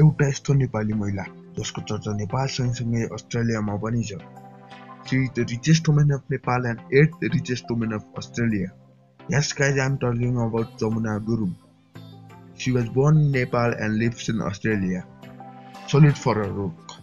एउटा यस्तो नेपाली महिला जसको चर्चा नेपाल सँगसँगै अस्ट्रेलियामा पनि छ। She is the richest woman of Nepal and 8th richest woman of Australia. Yes guys, I am talking about Jamuna Gurung. She was born in Nepal and lives in Australia. Salute for her work.